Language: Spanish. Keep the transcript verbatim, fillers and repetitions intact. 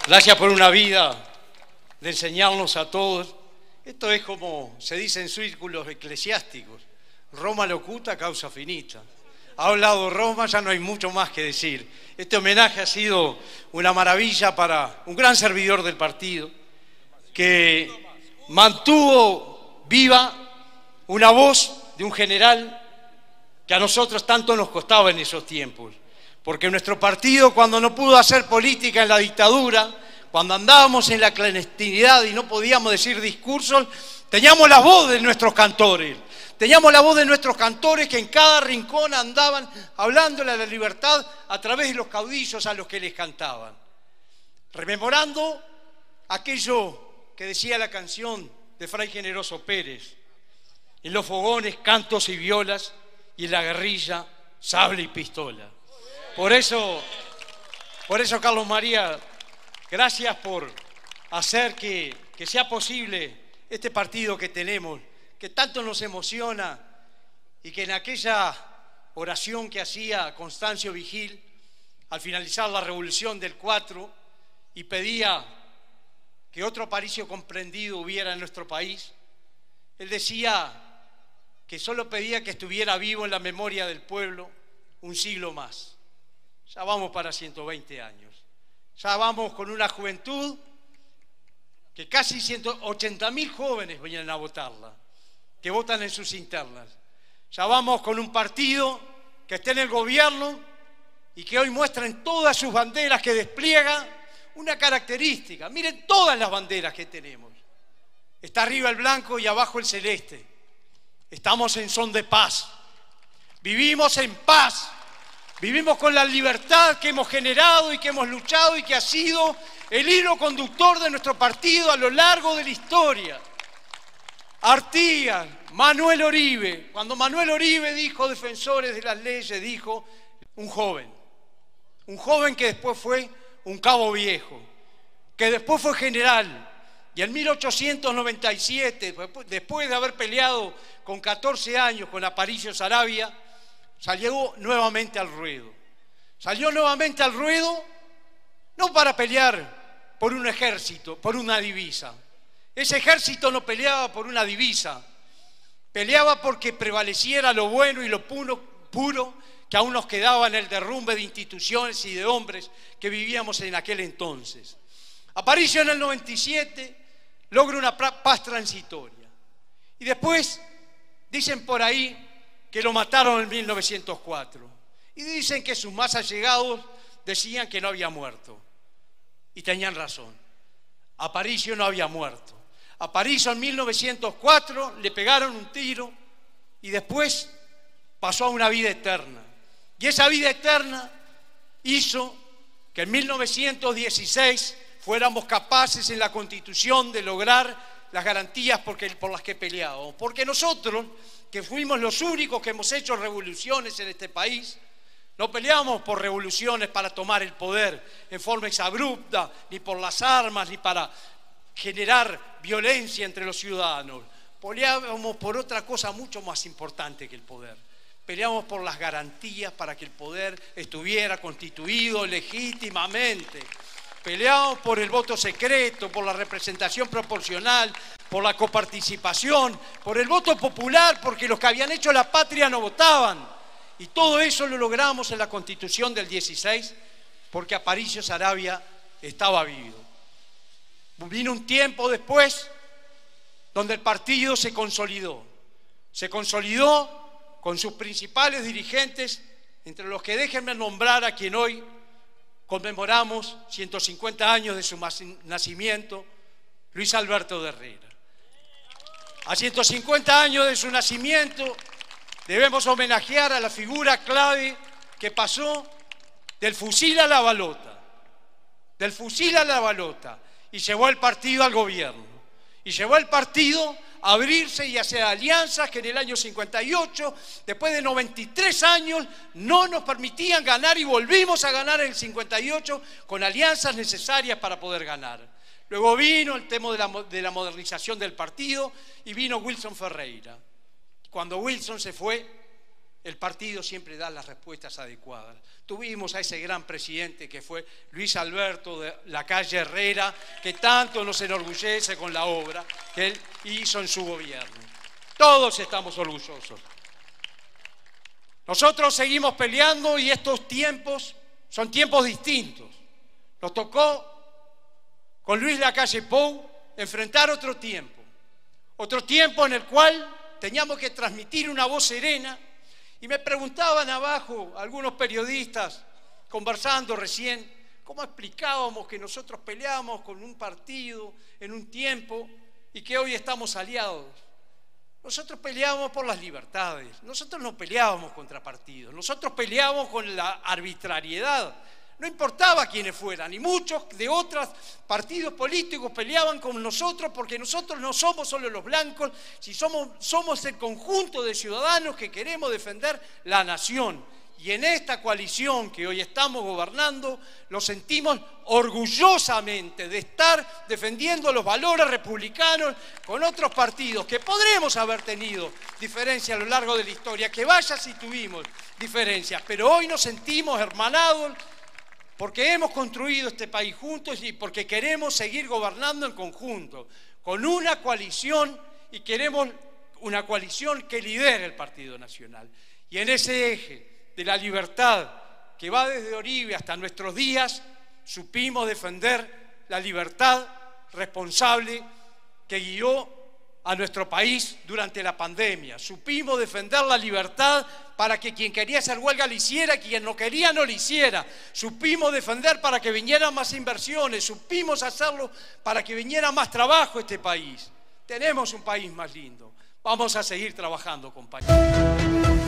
Gracias por una vida de enseñarnos a todos. Esto es como se dice en círculos eclesiásticos: Roma locuta, causa finita. Ha hablado Roma, ya no hay mucho más que decir. Este homenaje ha sido una maravilla para un gran servidor del partido, que mantuvo viva una voz de un general que a nosotros tanto nos costaba en esos tiempos. Porque nuestro partido, cuando no pudo hacer política en la dictadura, cuando andábamos en la clandestinidad y no podíamos decir discursos, teníamos la voz de nuestros cantores. Teníamos la voz de nuestros cantores que en cada rincón andaban hablándole a la libertad a través de los caudillos a los que les cantaban. Rememorando aquello que decía la canción de Fray Generoso Pérez: en los fogones, cantos y violas, y en la guerrilla, sable y pistola. Por eso, por eso, Carlos María, gracias por hacer que, que sea posible este partido que tenemos, que tanto nos emociona, y que en aquella oración que hacía Constancio Vigil al finalizar la revolución del cuatro y pedía que otro Aparicio comprendido hubiera en nuestro país, él decía que solo pedía que estuviera vivo en la memoria del pueblo un siglo más. Ya vamos para ciento veinte años. Ya vamos con una juventud que casi ciento ochenta mil jóvenes vienen a votarla, que votan en sus internas. Ya vamos con un partido que está en el gobierno y que hoy muestra en todas sus banderas que despliega una característica. Miren todas las banderas que tenemos. Está arriba el blanco y abajo el celeste. Estamos en son de paz. Vivimos en paz. Vivimos con la libertad que hemos generado y que hemos luchado y que ha sido el hilo conductor de nuestro partido a lo largo de la historia. Artigas, Manuel Oribe. Cuando Manuel Oribe dijo defensores de las leyes, dijo un joven. Un joven que después fue un cabo viejo, que después fue general. Y en mil ochocientos noventa y siete, después de haber peleado con catorce años con Aparicio Saravia, salió nuevamente al ruedo. Salió nuevamente al ruedo, no para pelear por un ejército, por una divisa. Ese ejército no peleaba por una divisa, peleaba porque prevaleciera lo bueno y lo puro, puro que aún nos quedaba en el derrumbe de instituciones y de hombres que vivíamos en aquel entonces. Aparicio en el noventa y siete logra una paz transitoria. Y después dicen por ahí que lo mataron en mil novecientos cuatro. Y dicen que sus más allegados decían que no había muerto. Y tenían razón. Aparicio no había muerto. Aparicio en mil novecientos cuatro le pegaron un tiro y después pasó a una vida eterna. Y esa vida eterna hizo que en mil novecientos dieciséis fuéramos capaces en la Constitución de lograr las garantías porque, por las que peleábamos. Porque nosotros, que fuimos los únicos que hemos hecho revoluciones en este país, no peleamos por revoluciones para tomar el poder en forma exabrupta, ni por las armas, ni para generar violencia entre los ciudadanos. Peleábamos por otra cosa mucho más importante que el poder. Peleamos por las garantías para que el poder estuviera constituido legítimamente. Peleamos por el voto secreto, por la representación proporcional, por la coparticipación, por el voto popular, porque los que habían hecho la patria no votaban. Y todo eso lo logramos en la Constitución del dieciséis, porque Aparicio Saravia estaba vivo. Vino un tiempo después donde el partido se consolidó. Se consolidó con sus principales dirigentes, entre los que déjenme nombrar a quien hoy conmemoramos ciento cincuenta años de su nacimiento, Luis Alberto de Herrera. A ciento cincuenta años de su nacimiento debemos homenajear a la figura clave que pasó del fusil a la balota, del fusil a la balota, y llevó el partido al gobierno, y llevó el partido a abrirse y hacer alianzas que en el año cincuenta y ocho, después de noventa y tres años, no nos permitían ganar, y volvimos a ganar en el cincuenta y ocho con alianzas necesarias para poder ganar. Luego vino el tema de la, de la modernización del partido y vino Wilson Ferreira. Cuando Wilson se fue, el partido siempre da las respuestas adecuadas. Tuvimos a ese gran presidente que fue Luis Alberto de Lacalle Herrera, que tanto nos enorgullece con la obra que él hizo en su gobierno. Todos estamos orgullosos. Nosotros seguimos peleando y estos tiempos son tiempos distintos. Nos tocó con Luis Lacalle Pou enfrentar otro tiempo, otro tiempo en el cual teníamos que transmitir una voz serena. Y me preguntaban abajo algunos periodistas, conversando recién, cómo explicábamos que nosotros peleábamos con un partido en un tiempo y que hoy estamos aliados. Nosotros peleábamos por las libertades, nosotros no peleábamos contra partidos, nosotros peleábamos con la arbitrariedad. No importaba quiénes fueran, y muchos de otros partidos políticos peleaban con nosotros porque nosotros no somos solo los blancos, si somos, somos el conjunto de ciudadanos que queremos defender la nación. Y en esta coalición que hoy estamos gobernando, lo sentimos orgullosamente de estar defendiendo los valores republicanos con otros partidos que podremos haber tenido diferencias a lo largo de la historia, que vaya si tuvimos diferencias, pero hoy nos sentimos hermanados porque hemos construido este país juntos y porque queremos seguir gobernando en conjunto, con una coalición, y queremos una coalición que lidere el Partido Nacional. Y en ese eje de la libertad que va desde Oribe hasta nuestros días, supimos defender la libertad responsable que guió a nuestro país durante la pandemia. Supimos defender la libertad para que quien quería hacer huelga lo hiciera, quien no quería no lo hiciera. Supimos defender para que vinieran más inversiones, supimos hacerlo para que viniera más trabajo a este país. Tenemos un país más lindo. Vamos a seguir trabajando, compañeros.